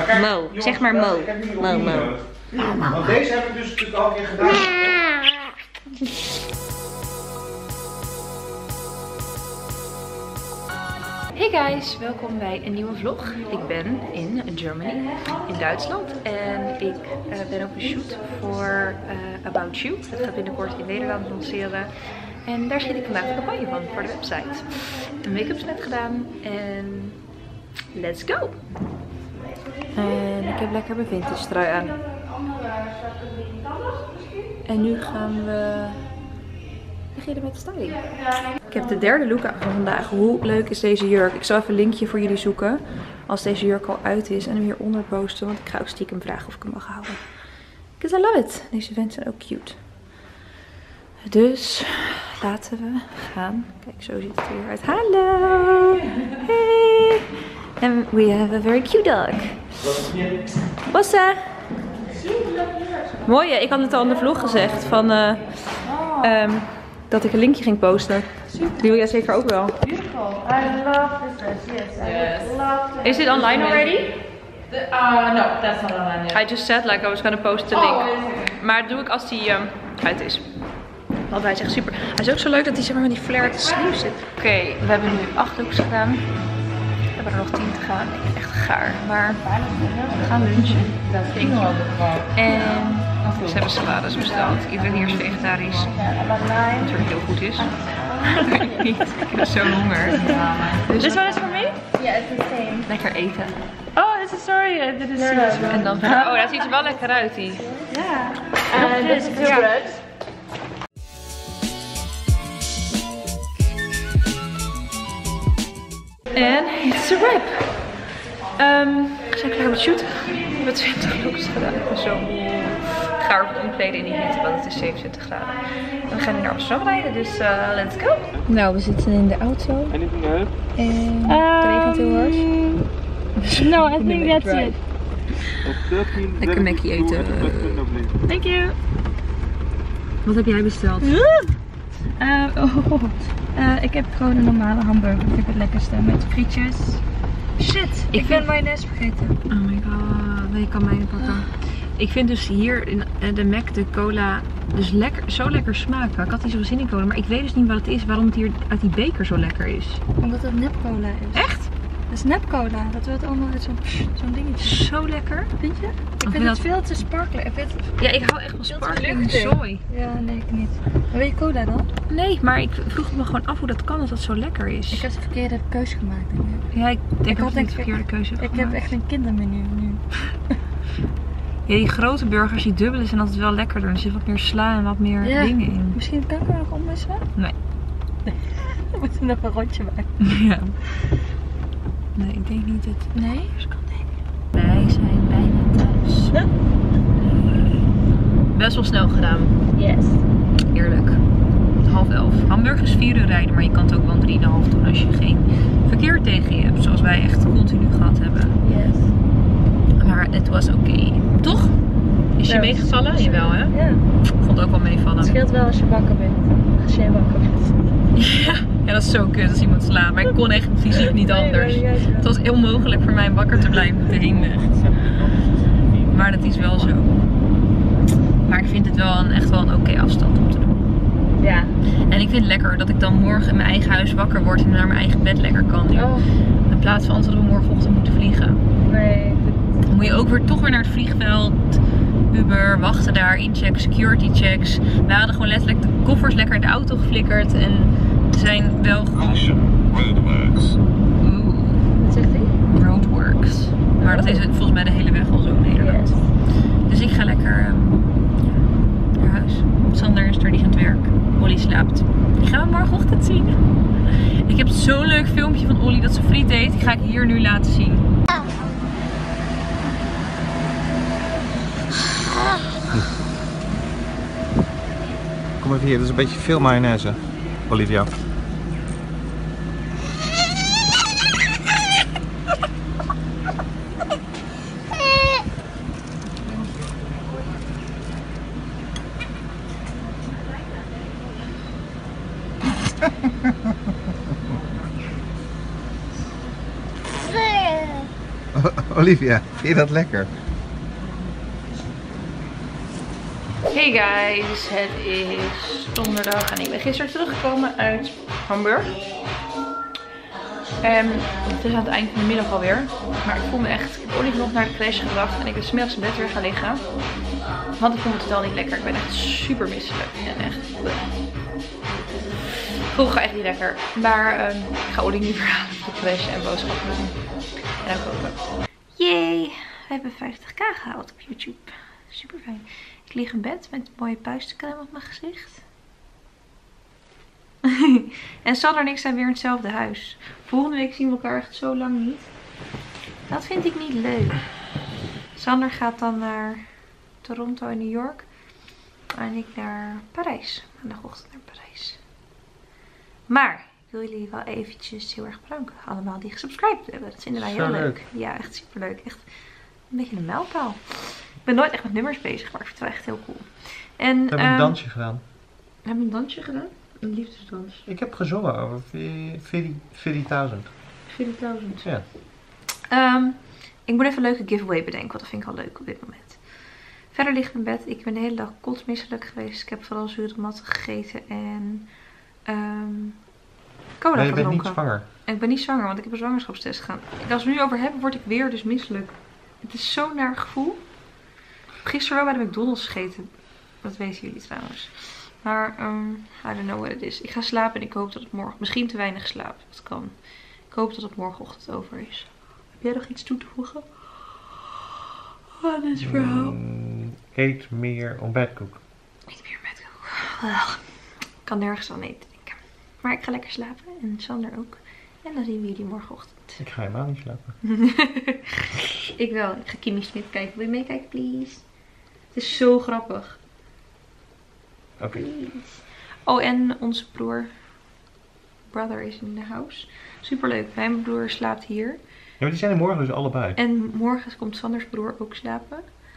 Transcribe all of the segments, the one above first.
Mo, zeg maar Mo. Mo. Want deze heb ik dus natuurlijk al een keer gedaan. Hey guys, welkom bij een nieuwe vlog. Ik ben in Germany, in Duitsland. En ik ben op een shoot voor About You. Dat gaat binnenkort in Nederland lanceren. En daar schiet ik vandaag de campagne van voor de website. De make-up is net gedaan en let's go! En ik heb lekker mijn vintage trui aan. En nu gaan we beginnen met de styling. Ik heb de derde look aan van vandaag. Hoe leuk is deze jurk? Ik zal even een linkje voor jullie zoeken als deze jurk al uit is en hem hieronder posten. Want ik ga ook stiekem vragen of ik hem mag houden. Because I love it. Deze venten zijn ook cute. Dus laten we gaan. Kijk, zo ziet het er weer uit. Hallo! Hey! And we have a very cute dog. Bossa! Mooi, ik had het al in de vlog gezegd van dat ik een linkje ging posten. Die wil jij zeker ook wel. Beautiful. I love this dress. Yes, I love it. Is it online already? No, that's not online yet. I just said like I was gonna post the link. Maar dat doe ik als die uit is. Want hij is echt super. Hij is ook zo leuk dat hij zeg maar met die flared sleeve zit. Oké, we hebben nu 8 looks gedaan. We hebben er nog 10 te gaan. Ik ben echt gaar. Maar we gaan lunchen. En ze hebben salades besteld. Iedereen hier is vegetarisch. Wat natuurlijk heel goed is. Ik weet niet. Ik heb zo honger. This one is for me? Yeah, it's the same. Lekker eten. Oh, this is sorry. I didn't see this one. En dan, oh, dat ziet er wel lekker uit die. Yeah. And this is your bread. En it's a wrap. We zijn klaar met shooten. We hebben 20 looks gedaan. Ik ben zo gaar op het omkleden in die hitte, want het is 27 graden. En we gaan nu naar Amsterdam rijden, dus let's go. Nou, we zitten in de auto. En het regent heel hard. No, I think that's it. Lekker Mackie eten. Thank you. Wat heb jij besteld? Ik heb gewoon een normale hamburger. Ik heb het lekkerste met frietjes. Shit, ik ben mayonaise vergeten. Oh my god, nee, je kan mij pakken. Ik vind dus hier in de Mac de cola dus lekker, zo lekker smaken. Ik had niet zo zin in cola, maar ik weet dus niet wat het is, waarom het hier uit die beker zo lekker is. Omdat het nepcola is. Echt? Dat is nepcola. Dat wordt allemaal uit zo'n dingetje. Zo lekker. Vind je? Ik vind het veel te sparkelen. Ja, ik hou echt van sparkling soy. Ja, nee, ik niet. Maar wil je cola dan? Nee, maar ik vroeg me gewoon af hoe dat kan als dat zo lekker is. Ik heb de verkeerde keuze gemaakt, denk ik. Ja, ik denk dat had ik de verkeerde keuze heb Ik gemaakt. heb echt een kindermenu nu. Ja, die grote burgers, die dubbele zijn altijd wel lekkerder. Er zit wat meer sla en wat meer dingen in. Misschien kan ik er nog omwisselen? Nee. We moeten nog een rondje maken. Ja. Nee, ik denk niet dat... Nee? Wij zijn bijna thuis. Best wel snel gedaan. Yes. Eerlijk. 10:30. Hamburg is 4 uur rijden, maar je kan het ook wel 3,5 doen als je geen verkeer tegen je hebt. Zoals wij echt continu gehad hebben. Yes. Maar het was oké. Toch? Is je meegevallen? Jawel, hè? Ja. Ik vond het ook wel meevallen. Het scheelt wel als je wakker bent. Als jij wakker bent. Ja, dat is zo kut als iemand slaat. Maar ik kon echt fysiek niet anders. Het was heel mogelijk voor mij wakker te blijven op de heenweg. Maar dat is wel zo. Maar ik vind het wel echt wel een oké afstand om te doen. Ja. En ik vind het lekker dat ik dan morgen in mijn eigen huis wakker word en naar mijn eigen bed lekker kan nu. Oh. In plaats van dat we morgenochtend moeten vliegen. Nee. Dan moet je ook weer toch weer naar het vliegveld. Uber, wachten daar, incheck, security checks. We hadden gewoon letterlijk de koffers lekker in de auto geflikkerd en we zijn wel gewoon... Roadworks. Oeh, Wat zegt hij? roadworks. Maar dat is het volgens mij de hele weg al zo in Nederland. Yes. Dus ik ga lekker naar huis. Sander is er, die gaat aan het werk. Olly slaapt. Die gaan we morgenochtend zien. Ik heb zo'n leuk filmpje van Olly dat ze friet eet. Die ga ik hier nu laten zien. Kom even hier, dat is een beetje veel mayonaise, Olivia. Olivia, vind je dat lekker? Hey guys, het is donderdag en ik ben gisteren teruggekomen uit Hamburg. Het is aan het eind van de middag alweer. Maar ik voel me echt, ik heb Ollie nog naar de crash gebracht en ik ben 's middags in bed weer gaan liggen. Want ik vond het totaal niet lekker. Ik ben echt super misselijk en echt... Ik voel echt niet lekker. Maar ik ga Ollie nu verhalen op de crash en boodschappen doen. En dan koken. Yay! We hebben 50k gehaald op YouTube. Super fijn. Ik lig in bed met een mooie puistencrème op mijn gezicht. En Sander en ik zijn weer in hetzelfde huis. Volgende week zien we elkaar echt zo lang niet. Dat vind ik niet leuk. Sander gaat dan naar Toronto en New York. En ik naar Parijs. Maandagochtend naar Parijs. Maar ik wil jullie wel eventjes heel erg bedanken. Allemaal die gesubscribed hebben. Dat vinden wij heel leuk. Ja, echt super leuk. Echt een beetje een mijlpaal. Ik ben nooit echt met nummers bezig, maar ik vind het wel echt heel cool. En, We hebben een dansje gedaan. Hebben we een dansje gedaan? Een liefdesdans. Ik heb gezongen over 40.000. 40.000. Ja. Ik moet even een leuke giveaway bedenken, want dat vind ik al leuk op dit moment. Verder lig ik in bed. Ik ben de hele dag kotsmisselijk geweest. Ik heb vooral zure matten gegeten en cola Nee, je bent gedronken. niet zwanger. En ik ben niet zwanger, want ik heb een zwangerschapstest gedaan. Als we het nu over hebben, word ik weer dus misselijk. Het is zo'n naar gevoel. Gisteren wel bij de McDonald's gegeten. Dat weten jullie trouwens. Maar, I don't know what it is. Ik ga slapen en ik hoop dat het morgen... Misschien te weinig slaap. Dat kan. Ik hoop dat het morgenochtend over is. Heb jij nog iets toe te voegen? Aan dit verhaal. Eet meer ontbijtkoek. Eet meer metkoek. Ik kan nergens aan eten denken. Maar ik ga lekker slapen. En Sander ook. En dan zien we jullie morgenochtend. Ik ga helemaal niet slapen. Ik wel. Ik ga Kimmy Smith kijken. Wil je meekijken, please? Het is zo grappig. Oké. Oh, en onze brother is in de house. Superleuk. Mijn broer slaapt hier. Ja, maar die zijn er morgen dus allebei. En morgen komt Sanders broer ook slapen.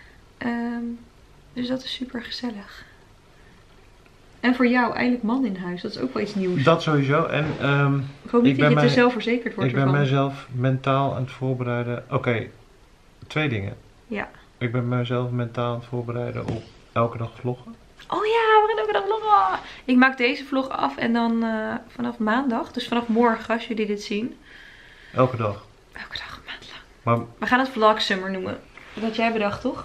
Dus dat is super gezellig. En voor jou, eindelijk man in huis. Dat is ook wel iets nieuws. Dat sowieso. En Ik hoop niet dat je te zelfverzekerd wordt ik ben ervan. mezelf mentaal aan het voorbereiden. Oké, 2 dingen. Ja. Ik ben mezelf mentaal aan het voorbereiden op elke dag vloggen. Oh ja, we gaan ook nog vloggen. Ik maak deze vlog af en dan vanaf maandag. Dus vanaf morgen, als jullie dit zien. Elke dag. Elke dag, een maand lang. Maar, We gaan het Vlog Summer noemen. Dat had jij bedacht, toch?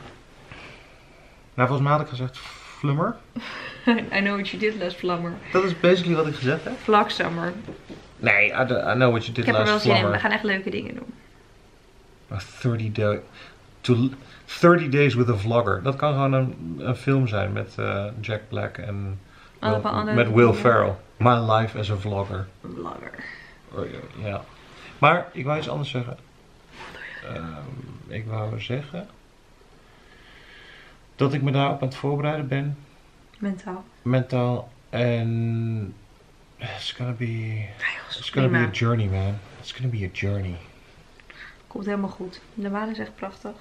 nou, volgens mij had ik gezegd Flummer. I know what you did last Vlammer. Dat is basically wat ik gezegd heb. Vlog Summer. Nee, I know what you did Ik heb er wel last zin in. Flummer. We gaan echt leuke dingen doen. 30 Days with a Vlogger. Dat kan gewoon een film zijn met Jack Black en met Will Ferrell. My Life as a Vlogger. Vlogger. Ja. Maar ik wou iets anders zeggen. Ik wou zeggen dat ik me daarop aan het voorbereiden ben. Mentaal. En it's gonna be a journey, man. It's gonna be a journey. Komt helemaal goed. De maan is echt prachtig.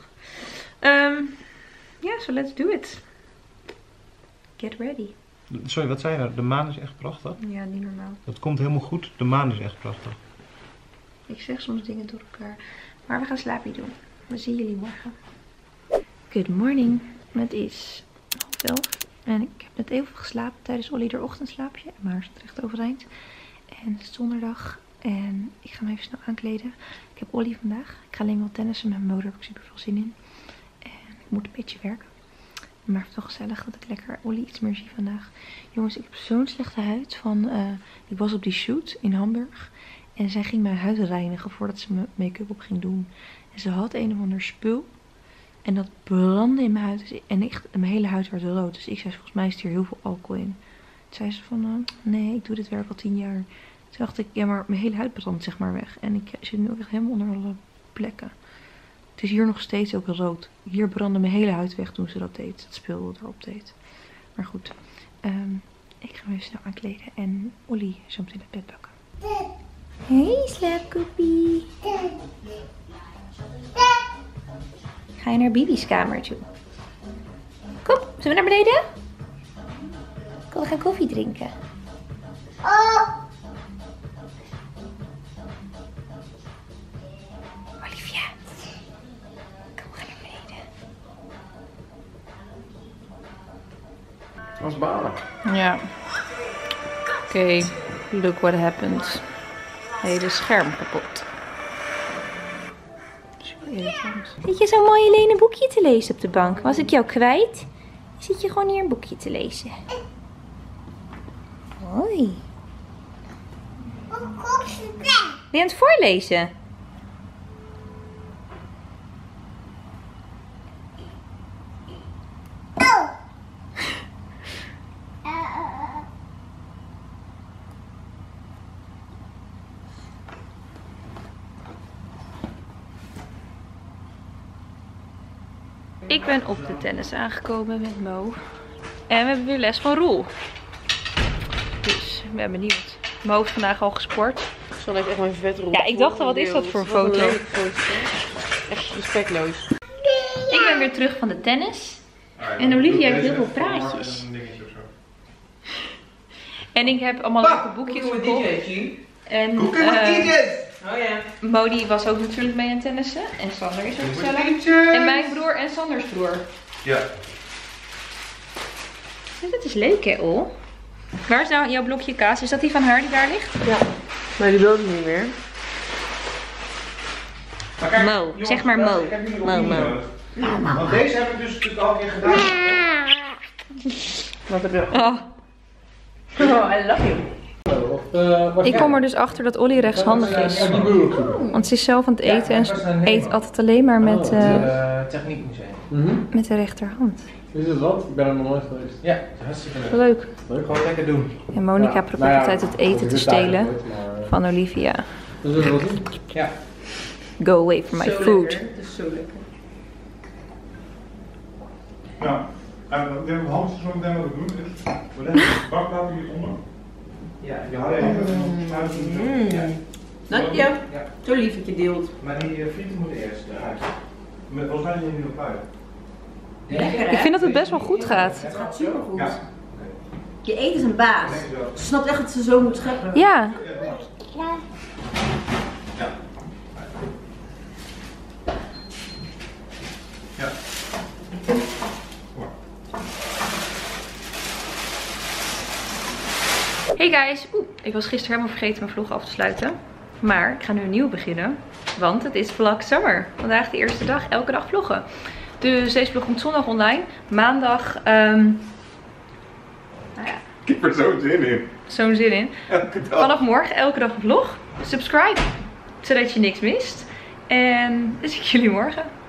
So let's do it. Get ready. Sorry, wat zei je nou? De maan is echt prachtig? Ja, niet normaal. Dat komt helemaal goed. De maan is echt prachtig. Ik zeg soms dingen door elkaar. Maar we gaan slaapje doen. We zien jullie morgen. Good morning. Het is 11:30. En ik heb net even geslapen tijdens Ollie haar ochtendslaapje. Maar ze is echt overeind. En het is donderdag. En ik ga me even snel aankleden. Ik heb Ollie vandaag. Ik ga alleen wel tennissen met mijn moeder. Daar heb ik super veel zin in. En ik moet een beetje werken. Maar het is toch gezellig dat ik lekker Ollie iets meer zie vandaag. Jongens, ik heb zo'n slechte huid. Ik was op die shoot in Hamburg. En zij ging mijn huid reinigen voordat ze mijn make-up op ging doen. En ze had een of ander spul. En dat brandde in mijn huid. En echt, mijn hele huid werd rood. Dus ik zei, volgens mij is hier heel veel alcohol in. Toen zei ze van, nee, ik doe dit werk al 10 jaar. Toen dacht ik, ja, maar mijn hele huid brandt zeg maar weg. En ik zit nu ook echt helemaal onder alle plekken. Het is hier nog steeds ook rood. Hier brandde mijn hele huid weg toen ze dat deed. Dat spul erop deed. Maar goed, ik ga me even snel aankleden. En Ollie zo meteen het bed pakken. Hey, slaapkoepie. Ga je naar Bibi's kamer toe? Kom, zullen we naar beneden? Kom, we gaan koffie drinken. Olivia, Dat is balen. Ja. Oké, look what happened. Hele scherm kapot. Zit je zo mooi alleen een boekje te lezen op de bank? Was ik jou kwijt? Zit je gewoon hier een boekje te lezen? Hoi. Ben je aan het voorlezen? Ik ben op de tennis aangekomen met Mo. En we hebben weer les van Roel. Dus ik ben benieuwd. Mo heeft vandaag al gesport. Zo lijkt echt mijn vet Roel. Ja, ik dacht al, wat is dat voor een foto? Echt respectloos. Ik ben weer terug van de tennis. En Olivia heeft heel veel praatjes. En ik heb allemaal leuke boekjes gekocht. En oh ja. Modi was ook natuurlijk mee aan tennissen. En Sander is ook gezellig. En mijn broer en Sanders broer. Ja. Dus dat is leuk hè, Ol? Waar is nou jouw blokje kaas? Is dat die van haar die daar ligt? Ja. Maar die wilde niet meer. Kijk, Mo, jongens, zeg maar Mo. ik heb hier nog Mo, niet Mo. nodig. Want deze heb ik dus natuurlijk al een keer gedaan. Wat heb je? Oh. Oh, I love you. Ik kom er dus achter dat Olly rechtshandig is. Want ze is zelf aan het eten en ze eet altijd alleen maar met, Techniekmuseum. met de rechterhand. Is het wat? Ik ben er nog nooit geweest. Ja, hartstikke leuk. Leuk. Leuk, gewoon lekker doen. En Monica probeert altijd het eten te stelen van Olivia. Dus dat wat doen? Ja. Go away from my food. Het is zo lekker. Ja, de hamsters zo meteen wat we doen is, we leggen de bak laten hieronder. Ja, Ja, ja. Dank je. Zo lief dat je deelt. Maar die frieten moeten eerst eruit. Volgens mij zijn jullie nog bij. Lekker Ik hè? vind dat het best wel goed gaat. Het gaat super goed. Ja. Je eet is een baas. Ze snapt echt dat ze zo moet scheppen. Ja. Ja. Hey guys, ik was gisteren helemaal vergeten mijn vlog af te sluiten. Maar ik ga nu een nieuwe beginnen. Want het is Vlog Summer. Vandaag de eerste dag, elke dag vloggen. Dus deze vlog komt zondag online. Maandag, nou ja. Ik heb er zo'n zin in. Zo'n zin in. Elke dag. Vanaf morgen elke dag een vlog. Subscribe, zodat je niks mist. En dan zie ik jullie morgen.